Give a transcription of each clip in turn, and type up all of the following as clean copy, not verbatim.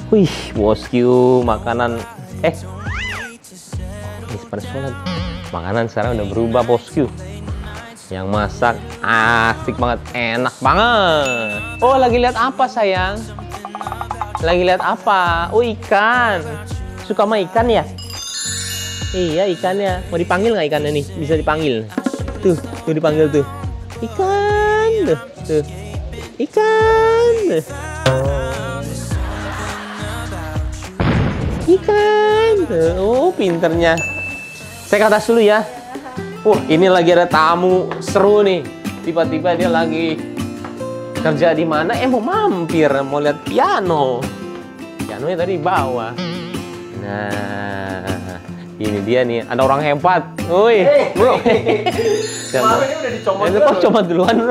Wih, bosku, makanan pada sholat. Makanan sekarang udah berubah, bosku. Yang masak asik banget, enak banget. Oh, lagi lihat apa, sayang? Lagi lihat apa? Oh, ikan. Suka sama ikan ya? Iya, ikannya. Mau dipanggil nggak ikannya nih? Bisa dipanggil. Tuh dipanggil tuh. Ikan, tuh. Ikan, tuh. Ikan. Oh, pinternya. Saya ke atas dulu ya. Ini lagi ada tamu seru nih. Tiba-tiba dia lagi kerja di mana? Mau mampir, mau lihat piano. Pianonya tadi di bawah. Nah, ini dia nih. Ada orang hebat. Woi, bro. Kemarin udah dicomot. Itu kok comot duluan, bro?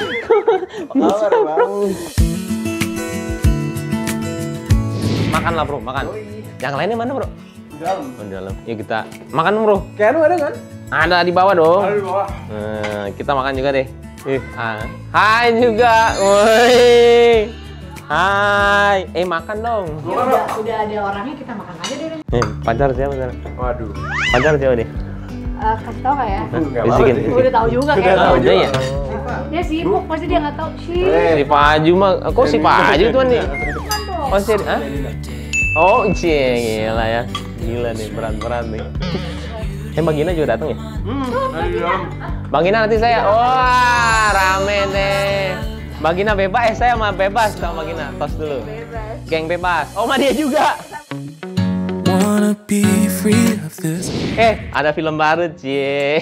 Makan lah, bro. Makan. Yang lainnya mana, bro? Di dalam. Oh, di dalam. Ya kita makan, bro. Keanu ada kan? Ada di bawah dong. Ada di bawah. Kita makan juga deh. Hai juga. Woi. Hai. Makan dong. Ya udah ada orangnya, kita makan aja deh. Pacar siapa, Pacar? Waduh. Pacar siapa deh? Kasih tau gak ya? Bisikin. Udah tahu juga Sudah kayaknya. tahu Udah ya? Dia sibuk, pasti dia nggak tahu sih. Si Paju mah, kok si Paju tuan nih? Bukan dong. Oh, hah? Oh, gila ya. Gila nih, berat-berat nih. Mbak Gina juga datang ya? Ada di dalam. Bang Gina nanti saya, wah rame deh. Mbak Gina bebas, saya mah bebas sama Mbak Gina. Tos dulu. Bebas. Geng bebas. Oh, sama dia juga. Wanna be free of this. Ada film baru, cie.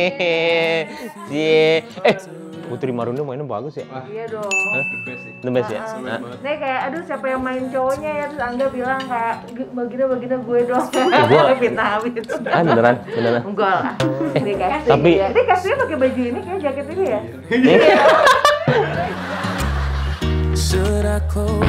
Cie. Putri Marunda mainnya bagus ya? Iya dong. Hah? The best sih. The best ya? Hah? Nih kayak, aduh siapa yang main cowoknya ya? Terus Angga bilang kayak, Bagina gue dong. gua- Fitnah gitu. Beneran? Enggak lah. Dia casting. tapi- ya. Dia castingnya pakai baju ini, kayak jaket ini ya. Should I close?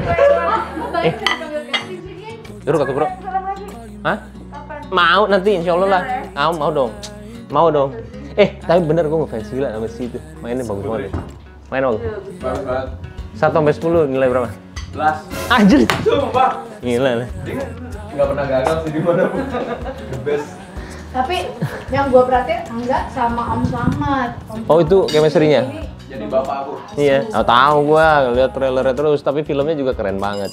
Bro, kata bro. Film lagi. Hah? Kapan? Mau nanti, insya Allah lah. Mau dong. Mau dong. Tapi bener gue ngefans gila sama si itu. Mainnya bagus banget. Mainnya bagus. Bagus banget. 1 sampai 10 nilai berapa? Belas. Anjir. Sumpah. Gila lah. Dia nggak pernah gagal sih di mana pun. The best. Tapi yang gue perhatiin Angga sama Om Slamet. Oh, itu chemistry-nya? Jadi bapak aku. Iya. Tahu gua lihat trailernya terus, tapi filmnya juga keren banget.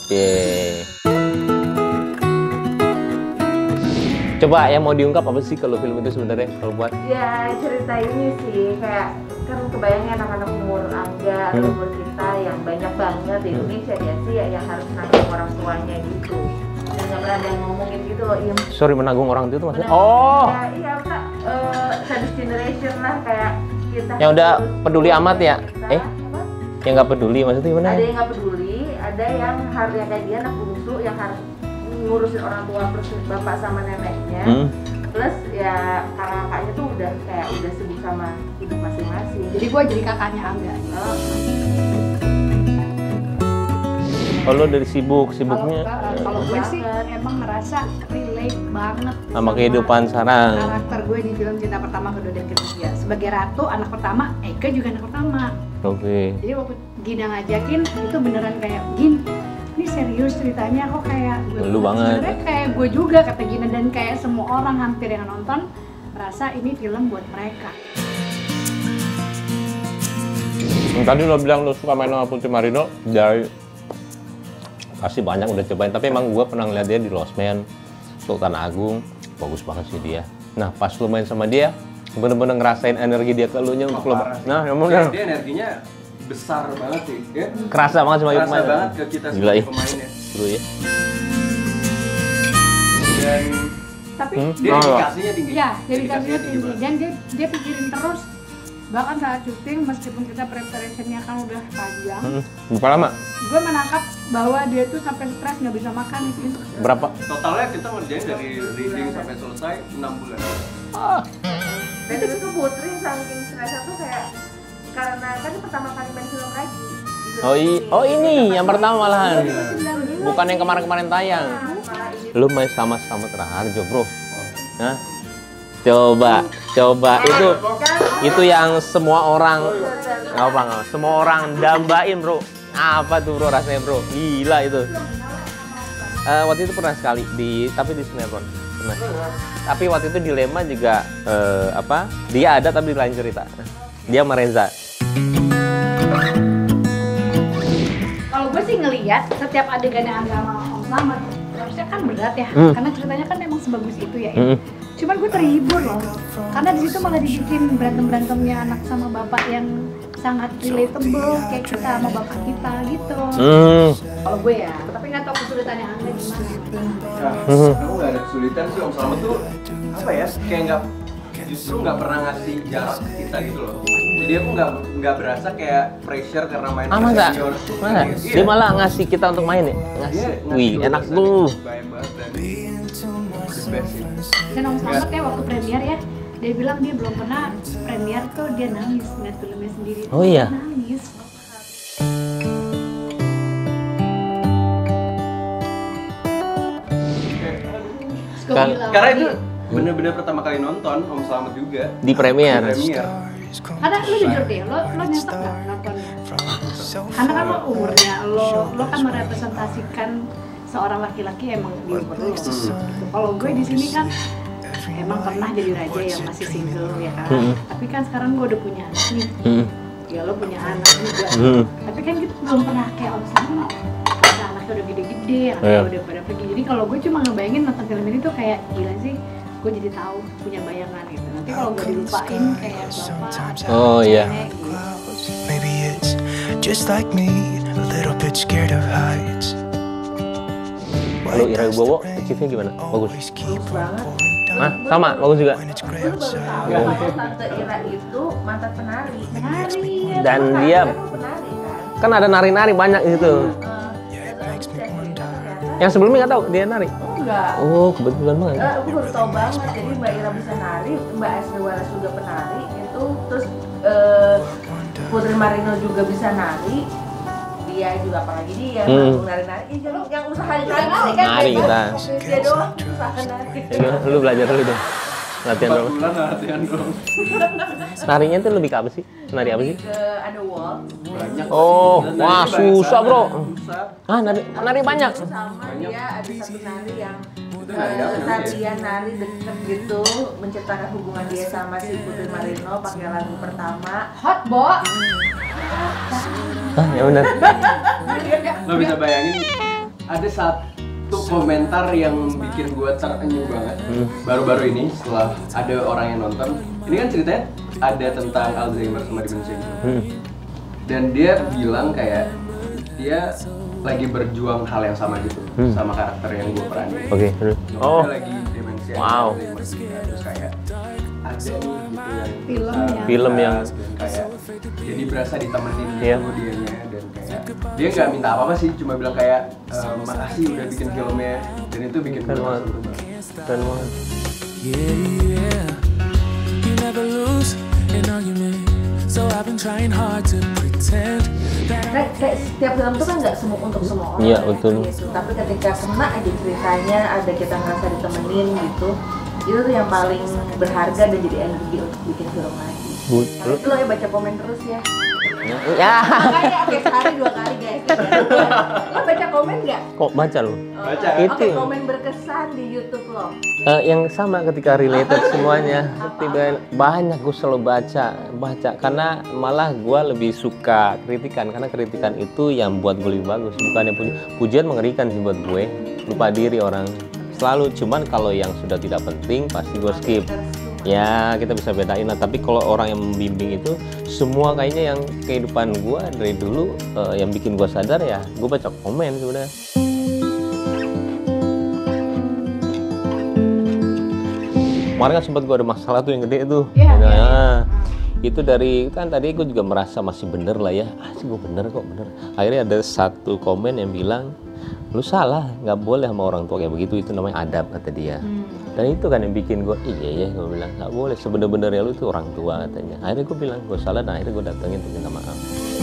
Coba yang mau diungkap apa sih kalau film itu sebenarnya kalau buat? Ya cerita ini sih kayak kan kebayangnya anak-anak umur Angga atau umur kita yang banyak banget di Indonesia ya sih yang harus nanggung orang tuanya gitu. Dan nggak pernah ada yang ngomongin gitu loh, Im. Sorry, menanggung orang itu maksudnya? Menanggung- Oh, Ya, iya Kak, sadis generation lah kayak kita. yang udah harus peduli amat ya? kita, Eh? apa? Yang nggak peduli maksudnya gimana? Ada yang nggak peduli, ada yang harus yang kayak dia anak bungsu yang harus ngurusin orang tua terus bapak sama neneknya. Plus ya kakaknya tuh udah kayak udah sibuk sama hidup masing-masing. Jadi gue jadi kakaknya Angga. Kalau dari sibuknya Kalau gue sih emang ngerasa relate banget sama kehidupan sekarang. karakter gue di film Cinta Pertama, Kedua, dan Ketiga. Sebagai ratu, anak pertama, Eka juga anak pertama. Oke. Jadi waktu Gina ngajakin, itu beneran kayak, Gin, ini serius ceritanya kok kayak gue. Lu banget. Sebenarnya kayak gue juga, kata Gina, dan kayak semua orang hampir yang nonton merasa ini film buat mereka. Tadi lo bilang lo suka main sama Putri Marino dari pasti banyak udah cobain, tapi emang gue pernah ngeliat dia di Lost Man, Sultan Agung, bagus banget sih dia. Nah pas lo main sama dia, bener-bener ngerasain energi dia ke lu nya untuk lo. Nah emang dia energinya besar banget sih. Ya? kerasa banget sama Kerasa pemain. banget ke kita Gila sebagai ya, pemainnya. seru ya. Dan Tapi dia dedikasinya tinggi. ya, dedikasinya tinggi dan dia pikirin terus. Bahkan saat syuting, meskipun kita preparationnya kan udah panjang, Berapa lama? gue menangkap bahwa dia tuh sampai stres nggak bisa makan sih. Berapa? Totalnya kita ngerjain dari reading sampai selesai 6 bulan. Dan itu tuh Putri saking stresnya tuh kayak karena kan ini pertama kali main film lagi. Oh ini yang pertama malahan, bukan yang kemarin-kemarin tayang. Lu main sama-sama Raharjo bro. Hah? Coba itu yang semua orang semua orang dambain bro. Apa tuh bro rasanya bro? Gila itu. Waktu itu pernah sekali tapi di sinetron. Pernah. Tapi waktu itu dilema juga dia ada tapi di lain cerita. Dia sama Reza. Kalau gue sih ngelihat setiap adegan yang sama Om Slamet harusnya kan berat ya, karena ceritanya kan memang sebagus itu ya. Cuman gue terhibur loh, karena di situ malah dibikin berantemnya anak sama bapak yang sangat relatable kayak kita sama bapak kita gitu. Kalau gue ya, tapi nggak tahu kesulitannya Anda gimana. Aku nggak ada kesulitan sih, Om Slamet tuh apa ya? Kayak justru nggak pernah ngasih jarak ke kita gitu loh. Jadi aku nggak berasa kayak pressure karena main senior. Mana? Dia malah ngasih kita untuk main ya? Ngasih. Wih, enak tuh. Bayang banget dan the best sih. Dan Om Slamet ya waktu premier ya, dia bilang dia belum pernah premier tuh dia nangis ngeliat filmnya sendiri. Oh iya? Nangis. Karena itu bener-bener pertama kali nonton Om Slamet juga Di premier. Karena lu jujur deh, lo nyesek nggak nontonnya? Karena kan lo umurnya, lo kan merepresentasikan seorang laki-laki emang di umur lo. Kalau gue di sini kan emang pernah jadi raja yang masih single ya kan. Tapi kan sekarang gue udah punya anak nih. Ya lo punya anak juga. Tapi kan kita belum pernah kayak Om Slamet. Anaknya udah gede-gede, anaknya udah pada pergi. Jadi kalau gue cuma ngebayangin nonton film ini tuh kayak gila sih. Gue jadi tahu punya bayangan gitu. Nanti kalau gue dilupain kayak bapak. Oh iya. Maybe it's just like me, a little bit scared of heights. Lalu Ira Wibowo, achieve-nya gimana? Bagus. Bagus banget. Hah? Sama, bagus juga. Gue baru tahu kalau Tante Ira itu mantan penari. Penari. Dan dia Penari kan. kan ada nari-nari banyak di situ. Yang sebelumnya nggak tahu dia nari. Enggak. Oh, kebetulan banget. Aku baru tahu banget. Jadi Mbak Ira bisa nari, Mbak Asri Waras juga penari itu, terus Putri Marino juga bisa nari. Dia juga apalagi dia nari-nari. Yang usaha nari kan. Nari kita. Dia doang usaha nari. Ya, lu belajar dulu dong. Latihan 4 dong. bulan latihan dong. Narinya tuh lebih ke apa sih? Nari apa sih? Ada waltz. Banyak. Oh, wah susah bro. Susah. Ah, nari banyak. Sama dia ada satu nari yang nari apa sih? tarian nari deket gitu, menceritakan hubungan dia sama si Putri Marino pakai lagu pertama. Hot Bo. Ah, ya benar. Lo bisa bayangin ada satu komentar yang bikin gue terenyuh banget baru-baru ini setelah ada orang yang nonton. Ini kan ceritanya ada tentang Alzheimer sama demensia gitu. Dan dia bilang kayak dia lagi berjuang hal yang sama gitu sama karakter yang gue peranin. Oke. Oh. Dia lagi demensia, Wow. Alzheimer juga. Terus kayak ada nih gitu yang Film yang kayak jadi berasa ditemenin Iya. gitu dianya, dan kayak dia nggak minta apa-apa sih, cuma bilang kayak makasih udah bikin filmnya, dan itu bikin gue Keren banget. langsung berubah. Keren banget. Yeah, you never lose an argument. So I've been trying hard to pretend that Kayak setiap film itu kan nggak semua untuk semua orang. Iya, betul. Gitu. Tapi ketika kena aja ceritanya, ada kita ngerasa ditemenin gitu, itu tuh yang paling berharga dan jadi energi untuk bikin film lagi. Betul. Itu lo ya baca komen terus ya. Ya. Makanya oke sehari 2 kali guys. Lo baca komen nggak? Kok baca lu? Baca. Oke, Itu. komen berkesan di YouTube lo. Yang sama ketika related semuanya. Tiba banyak gue selalu baca karena malah gue lebih suka kritikan, karena kritikan itu yang buat gue lebih bagus, bukannya pujian mengerikan sih buat gue. Lupa diri orang selalu, cuman kalau yang sudah tidak penting pasti gue skip. Ya kita bisa bedain lah, tapi kalau orang yang membimbing itu semua kayaknya yang kehidupan gue dari dulu yang bikin gue sadar ya gue baca komen sebenarnya. Kemarin kan sempat gue ada masalah tuh yang gede tuh. Iya, Nah, itu dari kan tadi gue juga merasa masih bener lah ya, sih gue bener kok bener. Akhirnya ada satu komen yang bilang lu salah, nggak boleh sama orang tua kayak begitu, itu namanya adab kata dia. Dan itu kan yang bikin gue iya gue bilang nggak boleh, sebenar-benarnya lu itu orang tua katanya. Akhirnya gue bilang gue salah, nah akhirnya gue datengin untuk minta maaf.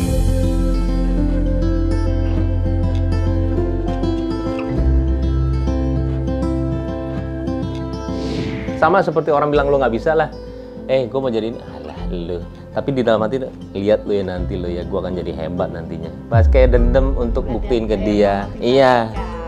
Sama seperti orang bilang lo nggak bisa lah, gue mau jadi ini, alah lu. Tapi di dalam hati lihat lu ya nanti lu ya, gue akan jadi hebat nantinya. Pas kayak dendam untuk buktiin ke dia, iya.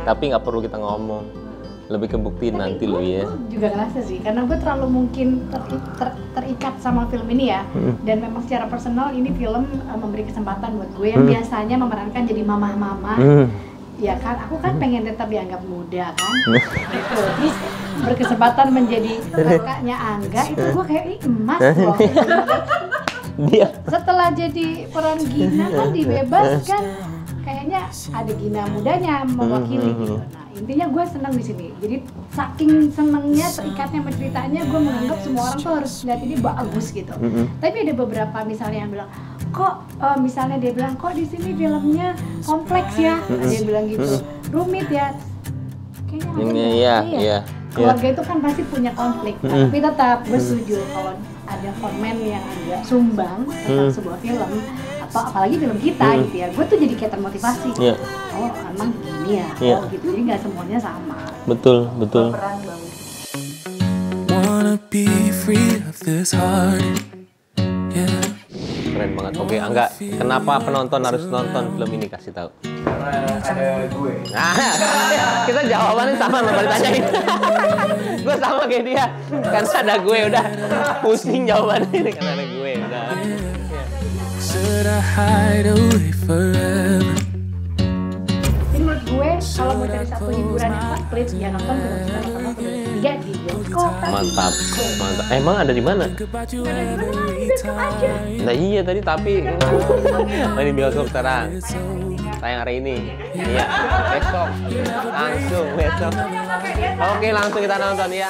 Tapi nggak perlu kita ngomong, lebih ke bukti nanti lo ya. Gue juga ngerasa sih, karena gue terlalu mungkin terikat sama film ini ya. Dan memang secara personal ini film memberi kesempatan buat gue yang biasanya memerankan jadi mamah-mamah. Ya kan, aku kan pengen tetap dianggap muda kan. Gitu. Terus berkesempatan menjadi kakaknya Angga, itu gue kayak emas loh. Dia Setelah jadi peran Gina kan dibebaskan, kayaknya ada Gina mudanya mewakili gitu. Nah intinya gue senang di sini. Jadi saking senangnya terikatnya sama ceritanya, gue menganggap semua orang tuh harus lihat ini bagus gitu. Tapi ada beberapa misalnya yang bilang, kok misalnya dia bilang kok di sini filmnya kompleks ya, dia bilang gitu, rumit ya. Kayaknya iya. Keluarga itu kan pasti punya konflik, tapi tetap gue setuju kalau ada komen yang agak sumbang tentang sebuah film atau apalagi film kita gitu ya, gue tuh jadi kayak termotivasi. Oh emang gini ya, oh gitu, jadi nggak semuanya sama. Betul. Peran banget. Wanna be free of this heart. Yeah. Keren banget. Oke, Angga, kenapa penonton harus nonton film ini, kasih tahu? Karena ada gue. Nah, kita jawabannya sama sama ditanyain. Gue sama kayak dia. Karena ada gue udah pusing jawabannya ini, karena ada gue udah. Should I hide away forever? Jadi menurut gue kalau mau cari satu hiburan yang komplit, ya nonton film kita sama film ketiga di bioskop. Mantap. Emang ada di mana? Ada di mana? Di bioskop aja. Nah iya tadi tapi main di bioskop sekarang. Tayang hari ini. Iya. Besok. Langsung besok. Oke, langsung kita nonton ya.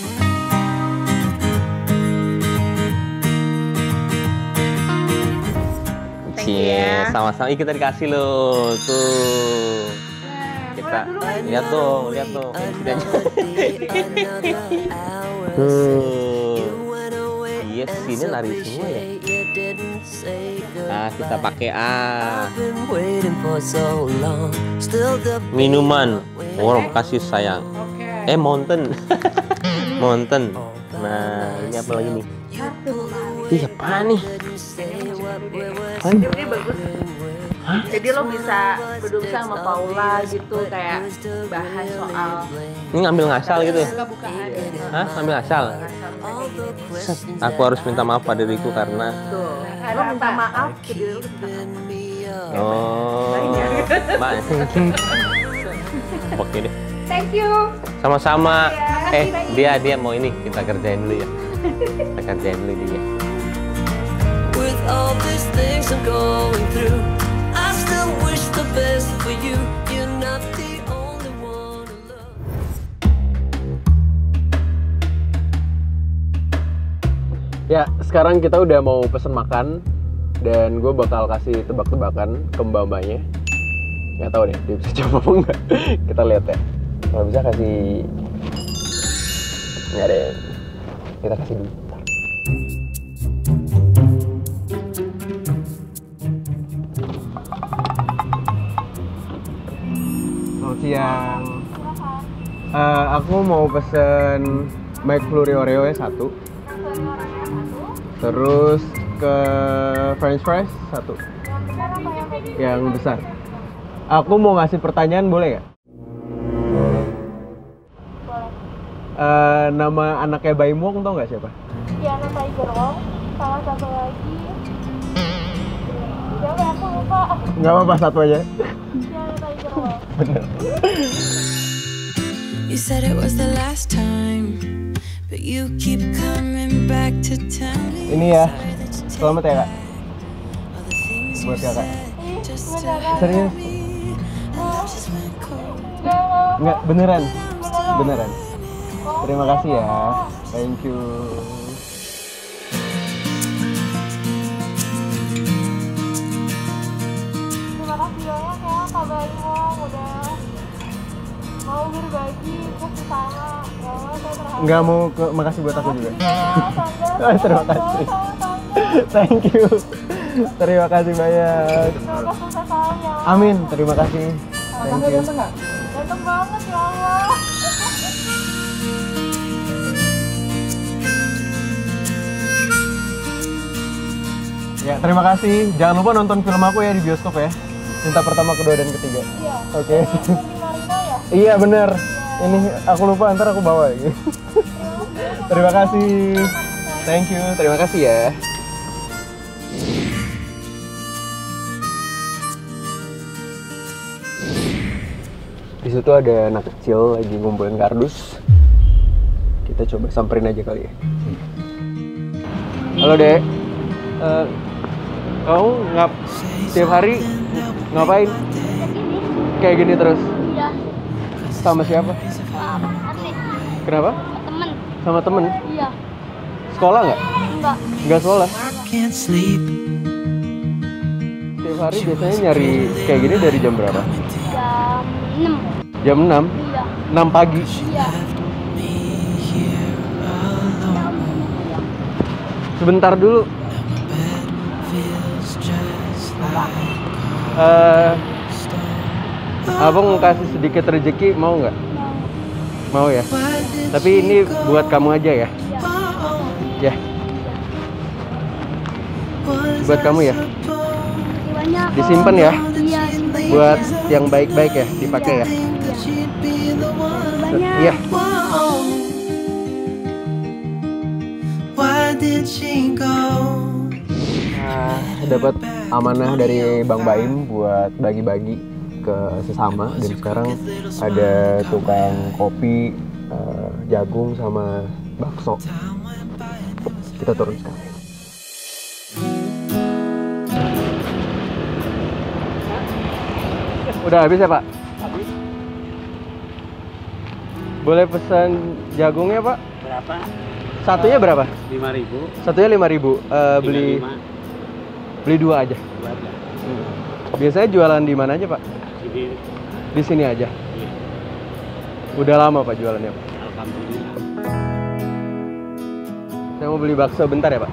Cie, sama-sama. Ih, kita dikasih loh, tuh. Kita lihat dong. Tuh. Iya, sini lari semua ya. Nah, kita pakai minuman. Oh, kasih sayang. Mountain. Mountain. Nah, ini apa lagi nih? Iya, apa nih? Ini bagus. Jadi lo bisa duduk sama Paula gitu, kayak bahas soal. Ini ngambil ngasal gitu ya? Buka-bukaan. Hah? Ngambil ngasal? Aku harus minta maaf pada diriku karena... Tuh, lo minta maaf ke diri lo. Oh, Mbak. Oke deh. Thank you. Sama-sama. Makasih, Dia mau ini, kita kerjain dulu ya. Kita kerjain dulu dia. With all these things I'm going through, I still wish the best for you. You're not the only one to love. Ya, sekarang kita udah mau pesen makan dan gue bakal kasih tebak-tebakan ke mbak-mbaknya. Nggak tahu deh, dia bisa coba apa enggak. Kita lihat ya. Kalau bisa kasih... Nggak deh. Kita kasih dulu. Selamat siang. Aku mau pesen McFlurry Oreo ya 1. Terus ke French fries 1. Yang besar. Aku mau ngasih pertanyaan, boleh nggak? Nama anaknya Baim Wong tau nggak siapa? Diana Tiger Wong, sama satu lagi siapa ya, aku lupa. Nggak apa-apa, satu aja. Diana Tiger Wong. Bener. You said it was the last time, but you keep coming back to tell me. Ini ya, selamat ya kak. Buat kakak. Serius? Nggak, beneran. Beneran. Terima kasih ya. Thank you. Terima kasih banyak ya Kak Baim Wong udah mau berbagi bersama. Ya, saya terharu. Nggak mau makasih buat aku juga. Ya, Terima kasih. Thank you. Terima kasih banyak. Semoga sukses selalu ya. Amin. Terima kasih. Thank you. Ganteng banget ya Allah. Ya, terima kasih. Jangan lupa nonton film aku ya di bioskop ya. Cinta Pertama, Kedua, dan Ketiga. Iya. Oke. Di Marino ya? Iya bener. Ini aku lupa, ntar aku bawa ya. Terima kasih. Thank you. Terima kasih ya. Di situ ada anak kecil lagi ngumpulin kardus. Kita coba samperin aja kali ya. Halo Dek. Kamu setiap hari ngapain? Kayak gini terus? Iya. Sama siapa? Nanti Kenapa? temen. Sama temen? Iya. Sekolah nggak? Enggak. Nggak sekolah? Can't sleep. Setiap hari biasanya nyari kayak gini dari jam berapa? Jam 6. Jam 6? Iya. 6 pagi? Iya. Sebentar dulu. Abang kasih sedikit rezeki, mau nggak? Mau ya? Tapi ini buat kamu aja ya? Ya. Buat kamu ya? Banyak. Disimpan ya? Iya, simpen. Buat yang baik-baik ya, dipakai ya? Banyak. Iya. Why did she go? Dapat amanah dari Bang Baim buat bagi-bagi ke sesama, dan sekarang ada tukang kopi, jagung sama bakso. Kita turun sekarang. Udah habis ya Pak? Habis. Boleh pesan jagungnya Pak? Berapa? Satunya berapa? 5.000. Satunya 5.000. Beli 2 aja. Biasanya jualan di mana aja Pak? Di sini aja. Iya. Udah lama Pak jualannya Pak? Alhamdulillah. Saya mau beli bakso bentar ya Pak.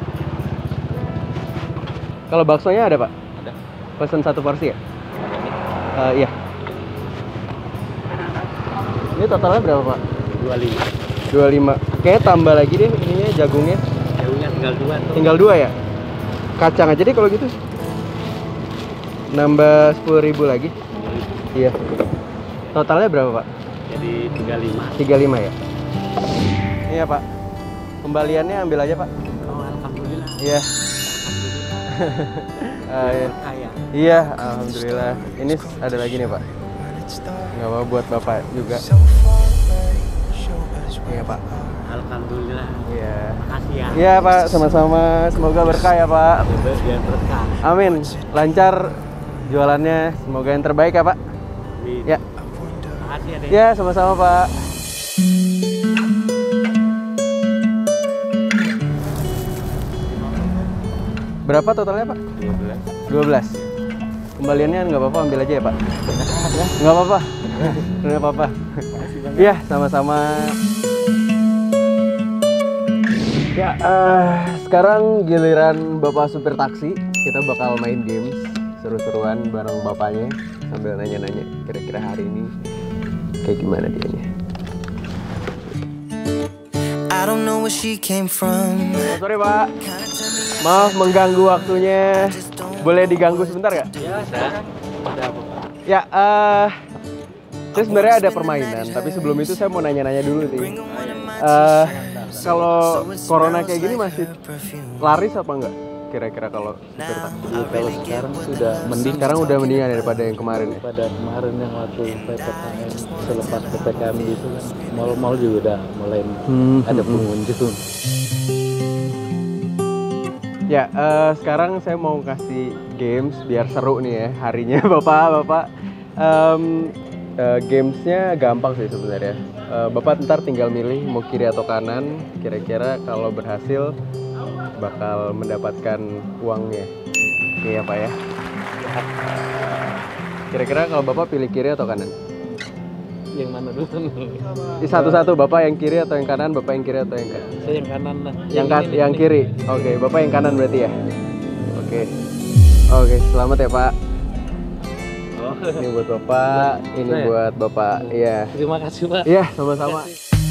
Kalau baksonya ada Pak? Ada. Pesan 1 porsi ya? Iya. Ini totalnya berapa Pak? 25. 25. Kayaknya tambah lagi deh ininya, jagungnya. Jauhnya tinggal 2 tuh. Tinggal 2 ya? Kacang aja deh kalau gitu. Nambah 10.000 lagi. Iya. Totalnya berapa Pak? Jadi 35. 35 ya? Iya Pak. Kembaliannya ambil aja Pak. Oh, alhamdulillah. Iya. Iya. Kaya. Iya, alhamdulillah. Ini ada lagi nih Pak. Nggak apa buat Bapak juga. Iya Pak. Alhamdulillah. Iya. Makasih ya. Iya Pak, sama-sama. Semoga berkah ya Pak. Biar berkah. Amin. Lancar jualannya. Semoga yang terbaik ya Pak. Amin. Ya. Makasih ya, Dek. Ya, sama-sama Pak. Berapa totalnya Pak? 12. Kembaliannya nggak apa-apa, ambil aja ya Pak. Nggak apa-apa. Nggak apa-apa. Iya, sama-sama. Ya, sekarang giliran Bapak supir taksi. Kita bakal main games seru-seruan bareng bapaknya sambil nanya-nanya kira-kira hari ini kayak gimana dianya. I don't know where she came from. Sorry Pak, maaf mengganggu waktunya. Boleh diganggu sebentar nggak? Ya, ada apa, Pak? Ya, saya sebenarnya ada permainan, tapi sebelum itu saya mau nanya-nanya dulu nih. Kalau corona kayak gini masih laris apa enggak? Kira-kira kalau supir taksi? Kalau sekarang sudah mending. Sekarang udah mendingan daripada yang kemarin ya? Pada kemarin yang waktu PPKM, selepas PPKM gitu kan, mal-mal juga udah mulai ada pengunjung. Ya, sekarang saya mau kasih games biar seru nih ya harinya Bapak. Gamesnya gampang sih sebenarnya. Bapak ntar tinggal milih mau kiri atau kanan. Kira-kira kalau berhasil bakal mendapatkan uangnya. Oke ya Pak ya. Kira-kira kalau Bapak pilih kiri atau kanan? Yang mana dulu? Satu-satu, Bapak yang kiri atau yang kanan? Bapak yang kiri atau yang kanan? Saya yang kanan lah. Yang kiri. Oke, Bapak yang kanan berarti ya. Oke, selamat ya Pak. Oh. Ini buat Bapak, ini Saya? buat Bapak. Iya. Terima kasih, Pak. Iya, sama-sama.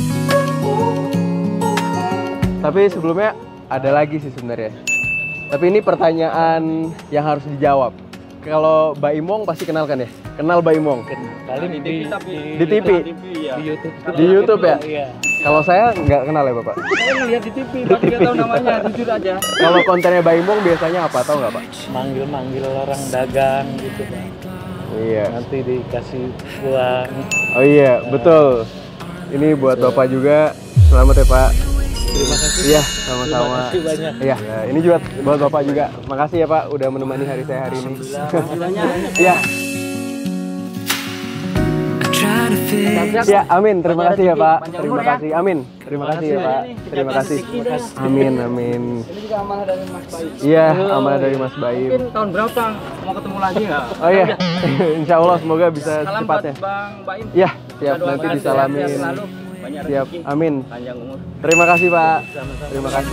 Tapi sebelumnya ada lagi sih sebenarnya. Tapi ini pertanyaan yang harus dijawab. kalau Mbak Imong pasti kenal kan ya? Kenal Mbak Imong? Kali di Di TV? ya. Di YouTube. Di YouTube ya? Iya. Kalau saya nggak kenal ya Bapak? Saya ngeliat di TV, tapi nggak tahu namanya, jujur aja. Kalau kontennya Mbak Imong biasanya apa? Tahu nggak Pak? Manggil-manggil orang dagang gitu Pak. Iya. Nanti dikasih uang. Oh iya, betul. Ini buat Bapak juga. Selamat ya Pak. Terima kasih. Iya, sama-sama. Terima kasih banyak. Iya, ini juga buat Bapak juga. Makasih ya Pak udah menemani hari saya hari ini. Iya. Ya, amin. Terima kasih ya Pak. Terima kasih. Amin. Terima kasih ya Pak. Terima kasih. Amin, amin. Ini juga amanah dari Mas Baim. Iya, amanah dari Mas Baim. Mungkin tahun berapa mau ketemu lagi nggak? Oh iya, insya Allah semoga bisa Salam secepatnya. buat Bang Baim. Iya, siap. Kita Nanti doakan disalamin. sehat selalu, banyak Siap, rezeki, amin. panjang umur. Terima kasih Pak. Terima kasih.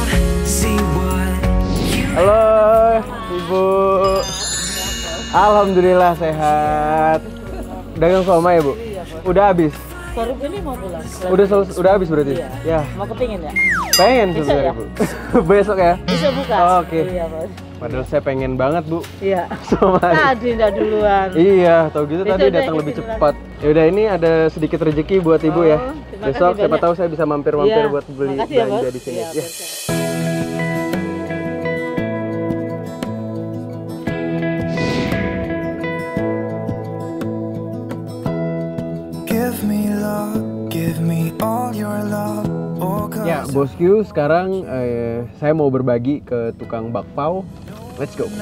Halo Ibu. Alhamdulillah sehat. Dagang somai ya Bu? Udah habis? Baru ini mau pulang. Udah habis berarti? Iya. Ya. Mau kepingin ya? Pengen Besok sebenarnya ya? Bu. Besok ya? Bisa buka? Oh, oke. Iya, Bos. Padahal saya pengen banget Bu. Iya. Somai. Tadi udah duluan. Iya, tau gitu Besok tadi deh, datang lebih kebetulan. cepat. Yaudah ini ada sedikit rezeki buat Ibu ya. terima Besok kasih siapa banyak. tahu saya bisa mampir-mampir Iya, buat beli makasih ya, belanja Bos. di sini. Iya, Ya. Bos. Ya, bosku, sekarang saya mau berbagi ke tukang bakpao. Let's go.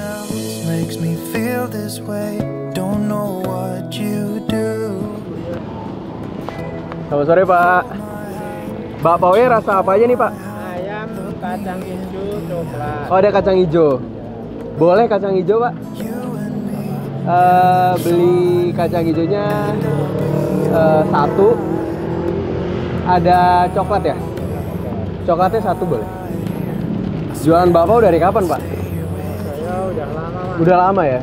Selamat sore Pak. Bakpaonya rasa apa aja nih Pak? Ayam, kacang hijau, coklat. Oh ada kacang hijau. Boleh kacang hijau Pak? Beli kacang hijaunya satu. Ada coklat ya? Coklatnya satu boleh. Jualan bakpao dari kapan Pak? Saya udah lama Mas. Udah lama ya?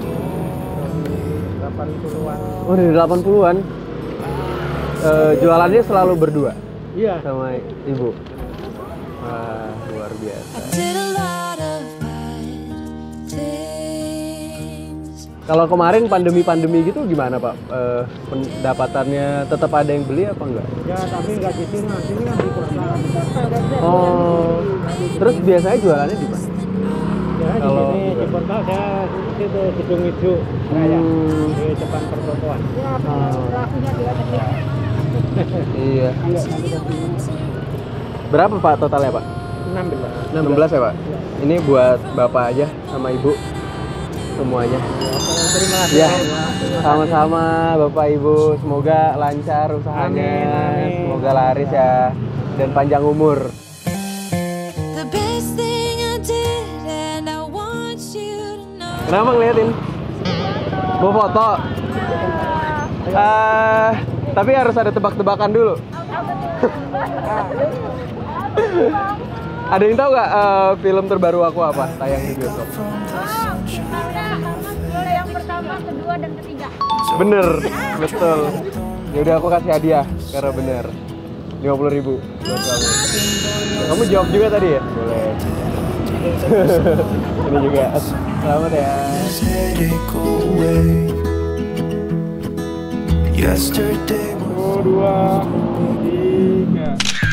80-an. Oh dari 80-an. Jualannya selalu berdua Iya. sama ibu. Wah luar biasa. Kalau kemarin pandemi gitu gimana Pak? Pendapatannya tetap ada yang beli apa enggak? Ya tapi nggak di sini Mas. Ini kan di kota. Oh, terus biasanya jualannya di mana? Ya di Kalau sini di kota saya itu gedung hijau raya di depan pertokoan. Iya. Berapa Pak totalnya Pak? 16 ya Pak? Ini buat Bapak aja sama Ibu semuanya. Terima kasih. Ya, sama-sama Bapak Ibu. Semoga lancar usahanya, Amin. semoga laris ya dan panjang umur. Kenapa ngeliatin? Mau foto? Tapi harus ada tebak-tebakan dulu. Ada yang tahu nggak film terbaru aku apa tayang di bioskop? Yang pertama, kedua, dan ketiga. Bener, betul. Yaudah aku kasih hadiah karena bener. 50.000 buat kamu. Kamu jawab juga tadi ya? Boleh. Ini juga. Selamat ya. Dua, tiga.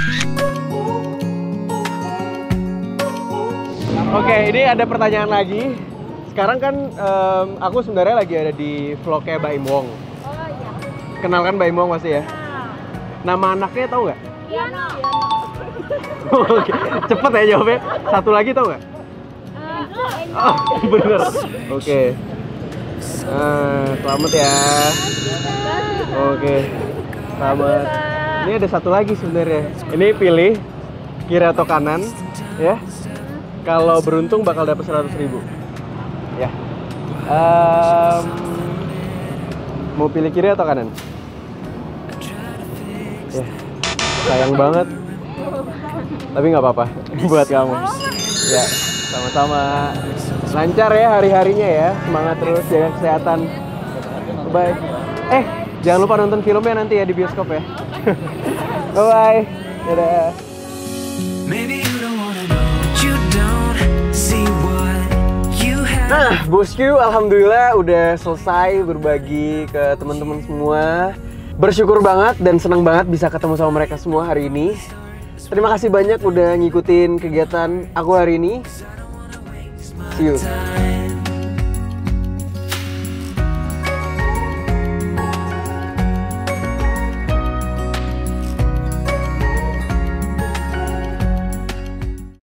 Oke, ini ada pertanyaan lagi. Sekarang kan aku sebenarnya lagi ada di vlognya Mbak Imong. Oh iya. Kenal kan Mbak Imong pasti ya? Nama anaknya tahu nggak? Piano. Oke, cepet ya jawabnya. Satu lagi tahu nggak? Oh, bener. Oke. Selamat ya. Oke. Selamat. Ini ada satu lagi sebenarnya. Ini pilih kiri atau kanan, ya. Kalau beruntung bakal dapat 100.000. Ya. Mau pilih kiri atau kanan? Ya. Sayang banget. Tapi nggak apa-apa buat kamu. Ya, sama-sama. Lancar ya hari-harinya ya. Semangat terus, jaga kesehatan. Bye. Jangan lupa nonton filmnya nanti ya di bioskop ya. Bye. Dadah. Maybe you don't wanna know what you don't see what you have. Nah, bosku, alhamdulillah udah selesai berbagi ke teman-teman semua. Bersyukur banget dan senang banget bisa ketemu sama mereka semua hari ini. Terima kasih banyak udah ngikutin kegiatan aku hari ini. See you.